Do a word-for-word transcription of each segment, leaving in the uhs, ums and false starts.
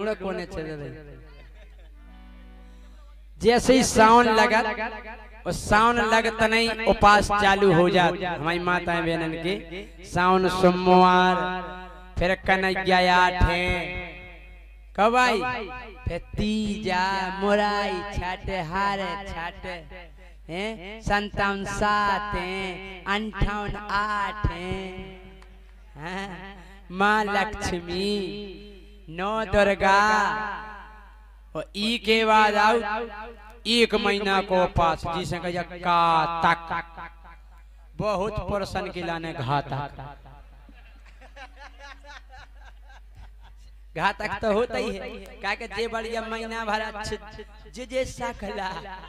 लुगड़ा कोने चले रही। जैसे ही सावन लगा और सावन लगत नहीं उपास चालू हो जात हमारी माताएं बहनन के। सावन सोमवार फिर कन्हैया आठ है कब आई फिर तीजा मुराई छठ हार छठ हैं संतावन सात हैं अंठावन आठ हैं माँ लक्ष्मी नौ दुर्गा और ई के बाद आओ एक महीना को उपास जिसे कहा का तक बहुत परसन के लाने घातक घातक तो होता ही है क्या के जे बढ़िया महीना भर अच्छे जे जे सकला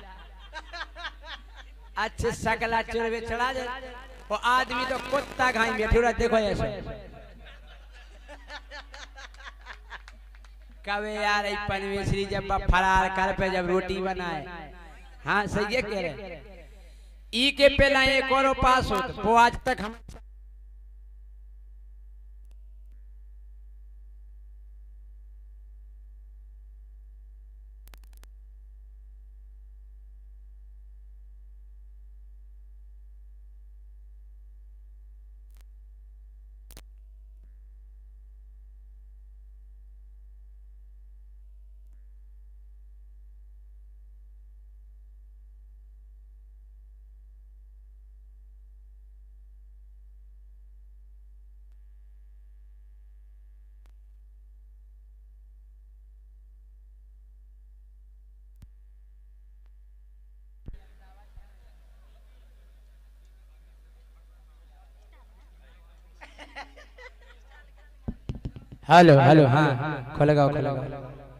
अच्छे सकला चुरवे चढ़ा दे वो आदमी तो कुत्ता घाई बैठे देखो ऐसे कवे यार पनवेश्वरी जब फरार कर पे जब रोटी बनाए हाँ सही है कह रहे ई के पहला एक और उपास हो वो आज तक हम हेलो हेलो हाँ खोलेगा खोलेगा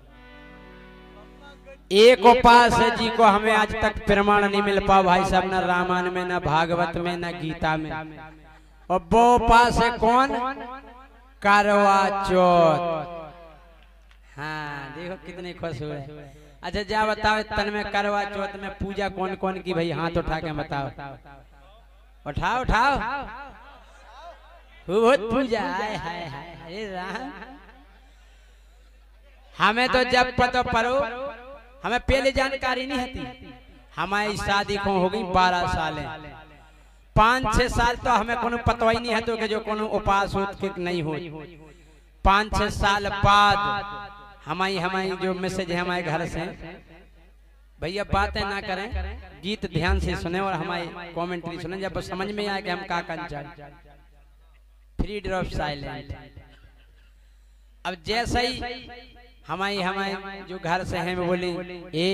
एक उपास है जी को हमें आज तक प्रमाण नहीं मिल पा भाई साहब ना रामायण में ना भागवत में ना गीता में। और वो उपास है कौन करवा चौथ। हाँ देखो कितने खुश हुए। अच्छा जा बताओ तन में करवा चौथ में पूजा कौन कौन की भाई हाथ उठा के बताओ उठाओ उठाओ बहुत पूजा हाय हाय हाय अरे राम। हमें तो जब पता परो हमें पहले जानकारी नहीं थी। हमारी शादी को हो गई बारह साल पाँच छह साल तो हमें कोनो पता ही नहीं है तो कि जो कोनो उपास हो कि नहीं हो। पाँच छह साल बाद हमारी हमारी जो मैसेज है हमारे घर से भैया बातें ना करें गीत ध्यान से सुने और हमारी कमेंट्री सुने जब समझ में आए कि हम का करना चाहिए फ्री ड्रॉप साइलेंट। अब जैसे ही हमारी हमारे जो घर से हैं वो बोली ए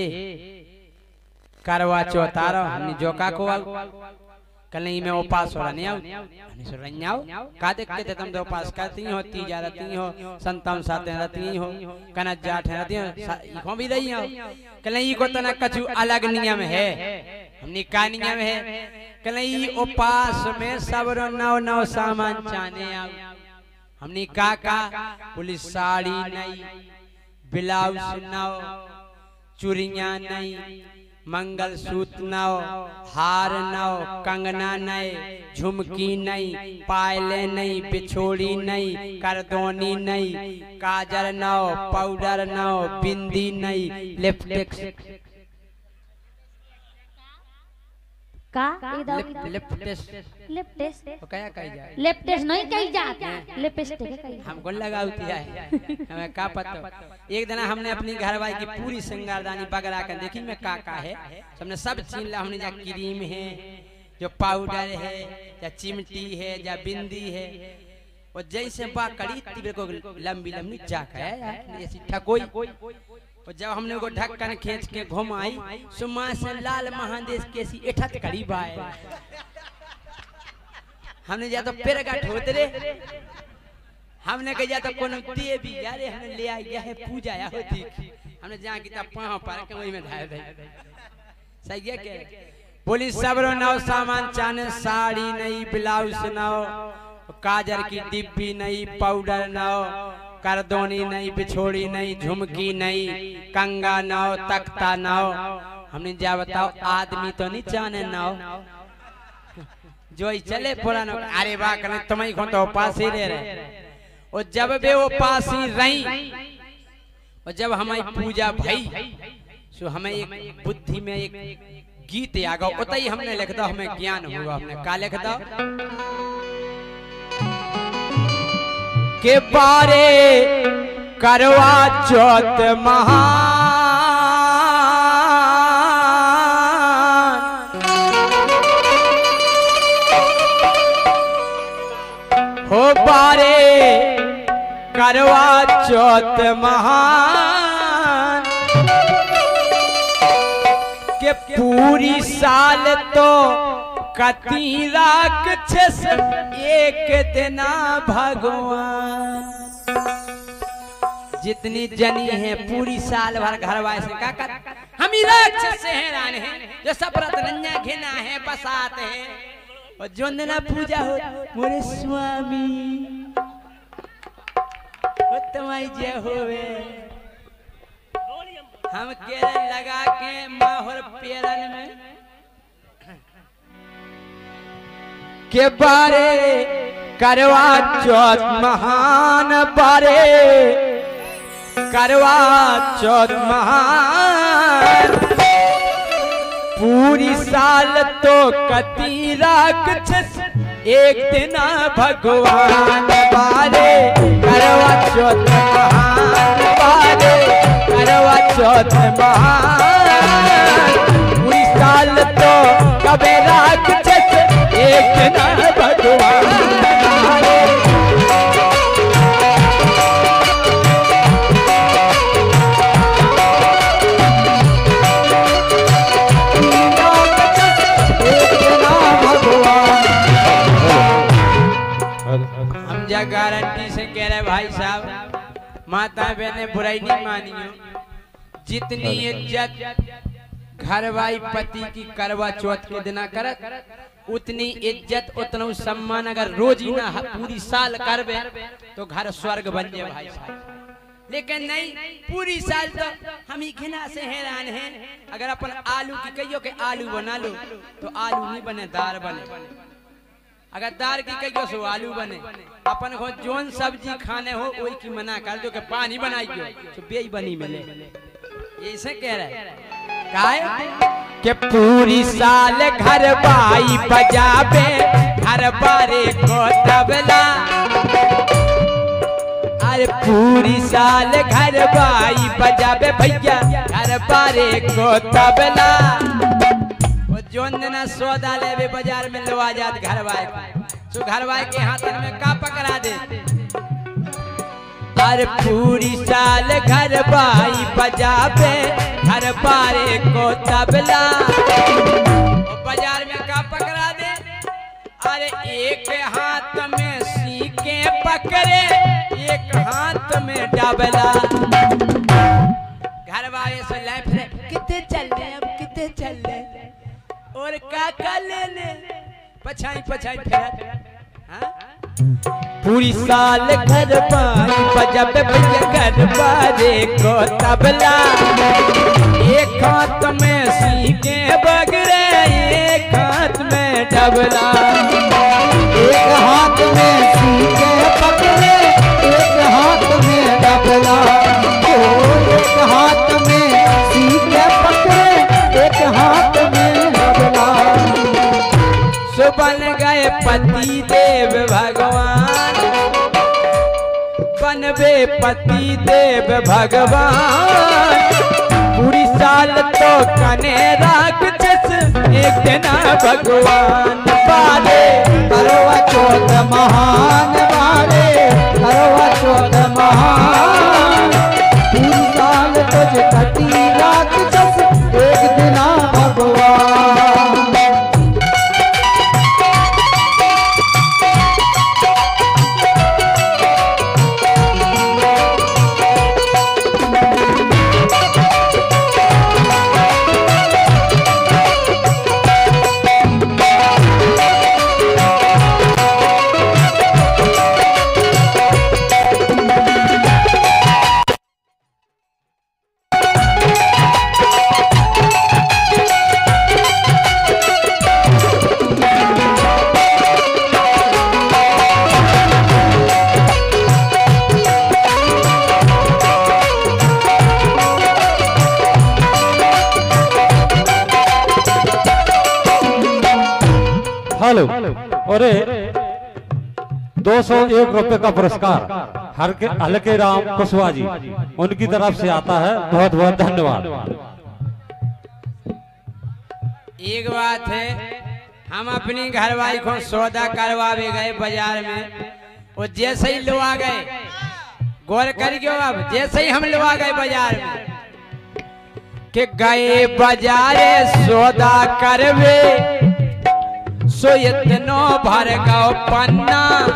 करवा चौथ आ रहा हमने जो का को कल नहीं मैं उपास हो रहा नहीं आओ हमने सुन रही आओ का देखते थे तुम तो उपास करती हो तीजा रहती हो संतावन सातें रहती हो कनक जाठ रहती हो इको भी रही हो कल नहीं को तना कछु अलग नियम है हमने का नियम है कल नहीं उपास में सब नौ नौ सामान चाने आओ हमने का का पुलिस साड़ी नहीं ब्लाउज नौ चूड़ियां नहीं मंगल सूत्र नौ हार नौ कंगना नहीं झुमकी नहीं पायले नहीं बिछोड़ी नहीं करदोनी नहीं काजल नौ पाउडर नौ बिंदी नहीं लिपस्टिक का लिपस्टिक लिपस्टिक तो क्या कही जाए लिपस्टिक नहीं कही जाती लिपस्टिक कही हमको लगाती है हमें का पता। एक दिन हमने अपनी घरवाली की पूरी श्रृंगारदानी बगरा कर देखी मैं का का है हमने सब छीन ला। हमने जा क्रीम है जो पाउडर है या चिमटी है या बिंदी है और जैसे बा कड़ी तीव्र को लंबी लंबी जाक है ऐसी ठकोई। और जब हमने को ढक्कन खींच के घुमाई सुमा से लाल महादेश कैसी एठत करीब आए हमने जा तो पेड़ का ठोतरे हमने कहा तो कोनो देवी यारे हमने ले आई है पूजा या होती हमने जहाँ की तब पाँव पर के वही में धाय दे सही है के पुलिस सबरो नौ सामान चाने साड़ी नहीं ब्लाउज नौ काजर की डिब्बी नहीं पाउडर नौ करदोनी नहीं बिछोड़ी नहीं झुमकी नहीं कंगा नौ तख्ता नौ। हमने जा बताओ आदमी तो नहीं जाने नौ जो ही चले पुराना अरे वाह करे तुम्हें को तो पास ही रह रहे और जब वे वो पास ही रही और जब हमारी पूजा भई सो हमें एक बुद्धि में एक गीत आ गया, उतना ही हमने लिख दो, हमें ज्ञान हुआ। हमने का लिख दो के बारे करवा चौथ महान हो, बारे करवा चौथ महान के पूरी साल तो कती राक्षस एक दिना भगवान। जितनी जनी है पूरी साल भर घर वाले का कर हम ही राक्षस से हैरान हैं, जो सब रत्नन्या घिना है बसात है। और जो दिन पूजा हो मोरे स्वामी तुम्हारी जय होवे, हम केरल लगा के माहौर पेरन में के बारे करवा चौथ महान, बारे करवा चौथ महान पूरी साल तो कती राक्षस एक दिन भगवान। बारे करवा चौथ महान, बारे करवा चौथ महान पूरी साल तो कबे राक्षस एक दिन भगवान। गारंटी से कह रहे भाई साहब, माता बहने बुराई नहीं मानियो। जितनी इज्जत घर भाई पति की करवा चौथ के दिन करत, उतनी इज्जत उतना सम्मान अगर रोज ही ना पूरी साल करबे तो घर स्वर्ग बन जाए भाई साहब। लेकिन नहीं, पूरी साल तो हम ही घिना से हैरान हैं। अगर अपन आलू की कहियो के आलू बना लो तो आलू नहीं बने, दार बने। अगर दार की कहियो सो आलू बने। अपन को जोन सब्जी खाने हो वही की मना कर दो कि पानी बनाइयो तो बेई बनी मिले। ऐसे कह रहे काहे कि पूरी साल घर बाई बजाबे घर बारे को तबला। अरे पूरी साल घर बाई बजाबे भैया घर बारे को तबला। जोन ना सौदा लेवे बाजार में लो आजाद घर वाले तो घर वाले के हाथ में का पकड़ा दे। अरे पूरी साल घर बाई बजाबे घर बारे को तबला। बाजार में का पकड़ा दे। अरे एक हाथ में सीके पकड़े एक हाथ में डबला। घर वाले से लाइफ कितने चल रहे अब कितने चल रहे और काका ले ले पछाई पछाई फिरत। हाँ? पूरी साल घर बाई बजाबे भैया घर बारे को तबला। एक हाथ में सीके बगरे एक हाथ में डबला। एक हाथ में सीके पकड़े एक हाथ में डबला। एक हाथ में सीके पकड़े एक हाथ में डबला। सो बन गए पति देव भगवान, बनबे पति देव भगवान। पूरी साल तो कने राक्षस एक दिन भगवान। बारे करवा चौथ महान, बारे करवा चौथ महान पूरी साल तुझ कटी राक्षस एक दिन भगवान। हेलो अरे दो सौ एक रुपए का पुरस्कार हर के हल्के राम कुशवाहा जी उनकी तरफ से आता है। बहुत बहुत धन्यवाद। एक बात है, हम अपनी घरवाली को सौदा करवा भी गए बाजार में, वो जैसे ही लो आ गए, गौर कर गयो अब, जैसे ही हम लो आ गए बाजार में कि गए बाजारे सौदा करवे सो इतनो भर गो पन्ना।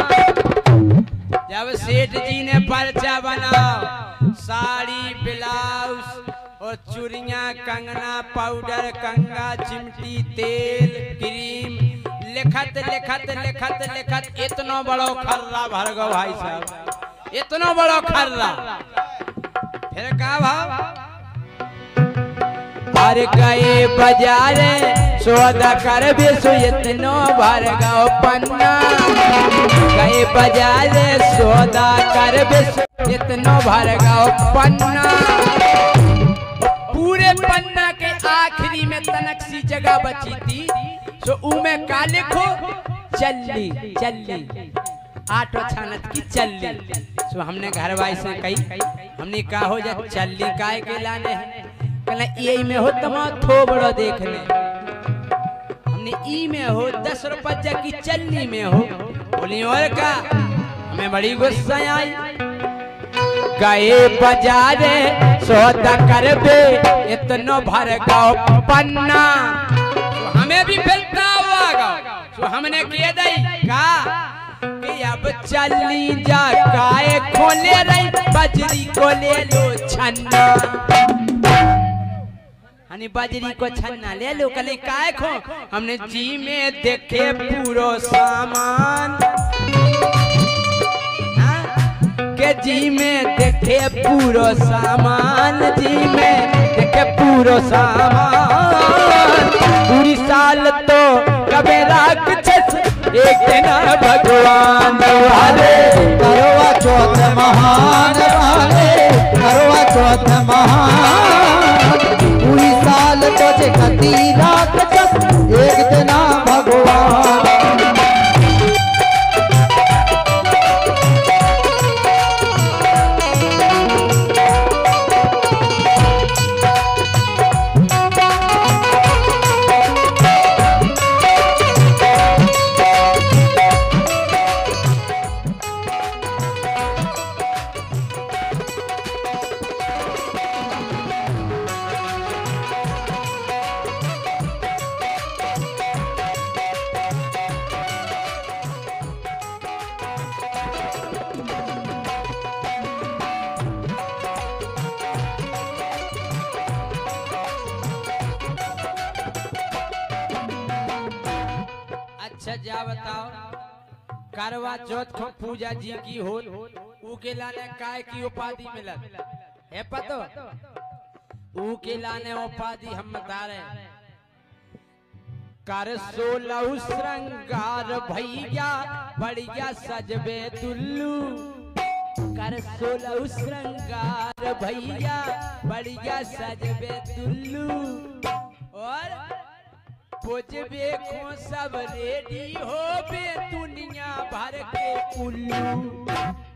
जब सेठ जी ने पर्चा बनाओ, साड़ी ब्लाउज और चूड़ियां कंगना पाउडर कंगा चिमटी तेल क्रीम लिखत लिखत लिखत लिखत इतनो बड़ो खर्रा भर गो भाई साहब, इतनो बड़ो खर्रा। फिर का भाव हर गए बाजारे सौदा कर भी सो इतनो भर गो पन्ना। गए बाजारे सौदा कर भी सो इतनो भर गो पन्ना। पूरे पन्ना के आखिरी में तनक सी जगह बची थी, सो उमे का लिखो चल्ली चल्ली आटो छानत की चल्ली। सो हमने घर वाई से कही, हमने कहा हो जा चल्ली काय के लाने हैं, कहना ये में हो तमा थो बड़ो देख ले, हमने ई में हो दस रुपया की चलनी में हो। बोली और का, हमें बड़ी गुस्सा आई। गए बाजारे सौदा करबे इतनो भर गो पन्ना, तो हमें भी फिरता हुआ गो। तो हमने कह दई का कि अब चलनी जा काय खोले रही बजरी को ले लो छन्ना। हनी बजरी को छन्ना ले लो, कल काय खो, हमने जी में देखे पूरो सामान, हाँ? के जी में देखे पूरो सामान, जी में देखे पूरो सामान। पूरी साल तो कबे राख एक दिन भगवान वाले करवा चौथ महान वाले, करवा चौथ महान। पूरी साल तुझे कती रात जस एक दिन भगवान। जा बताओ, करवा चौथ को पूजा जी की हो, उके लाने काय की उपाधि मिलत है पतो? उके लाने उपाधि हम बता रहे, कर सोलह श्रृंगार भैया बढ़िया सजबे दुल्लू। कर सोलह श्रृंगार भैया बढ़िया सजबे दुल्लू। और पुजबे को सब रेडी हो बे दुनिया भर के उल्लू।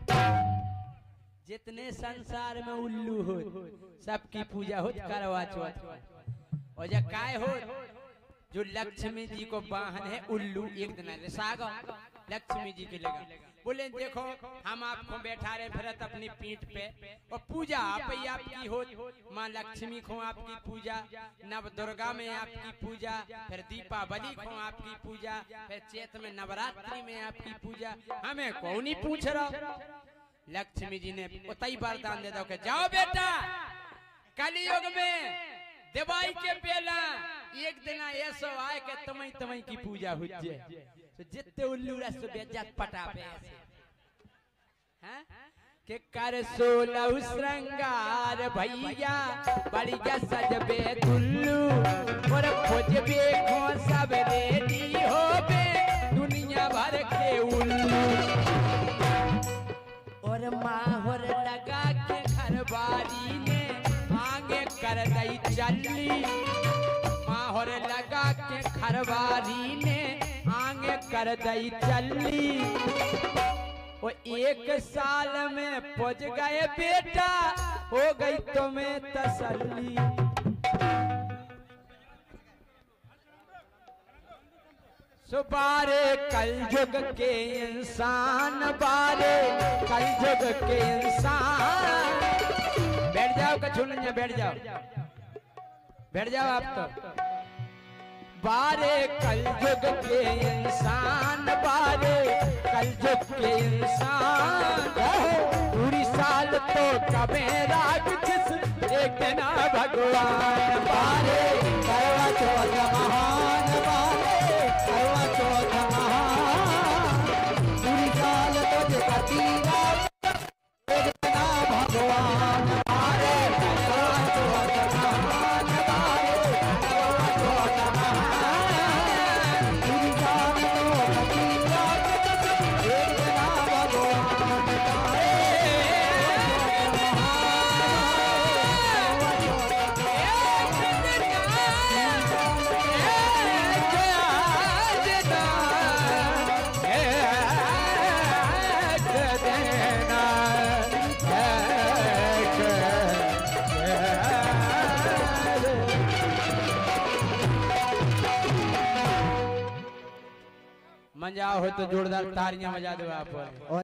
जितने संसार में उल्लू हो सबकी पूजा हो करवा चौथ। और जब काय हो, जो लक्ष्मी जी को वाहन है उल्लू, एक दिन रिसागा लक्ष्मी जी के लगा, बोले देखो हम आपको बैठा रहे फिरत अपनी पीठ पे, और पूजा आप ही आपकी हो, माँ लक्ष्मी को आपकी पूजा, नव दुर्गा में आपकी पूजा, फिर दीपावली को आपकी पूजा, फिर चैत में नवरात्रि में आपकी पूजा, हमें कौन ही पूछ रहा। लक्ष्मी जी ने उतई वरदान दे दो कि जाओ बेटा, कलयुग में दिवाई के बेला एक दिन ऐसा आए कि तमई तमई की पूजा हो जाए, तो जितने उल्लू रस बेजत पटापे ऐसे, हैं? के कर सोलह श्रृंगार भैया बढ़िया सजबे दुल्लू। और खोजबे खो सब रेडी हो बे दुनिया भर के उल्लू। और माहौर लगा के घरवाली ने आगे कर दई चली। माहौर लगा के घरवाली ने आगे कर दई चली। वो एक साल में पहुंच गए बेटा, हो गई तुम्हें तसल्ली। सुबारे कल युग के इंसान, बारे कल युग के इंसान। बैठ जाओ कछुन, बैठ जाओ बैठ जाओ आप तो। बारे कल युग के इंसान, बारे कल युग के इंसान। पूरी साल तो कबे राग जिस एक दिन भगवान। बारे करवा चौथ महान, बारे करवा चौथ महान। पूरी साल तुझे कटी रात एक दिन भगवान। बारे करवा चौथ महान, बारे करवा चौथ महान। पूरी साल तो कटी रात एक दिन भगवान। बारे मंजा हो तो जोरदार तालियां बजा दो आप।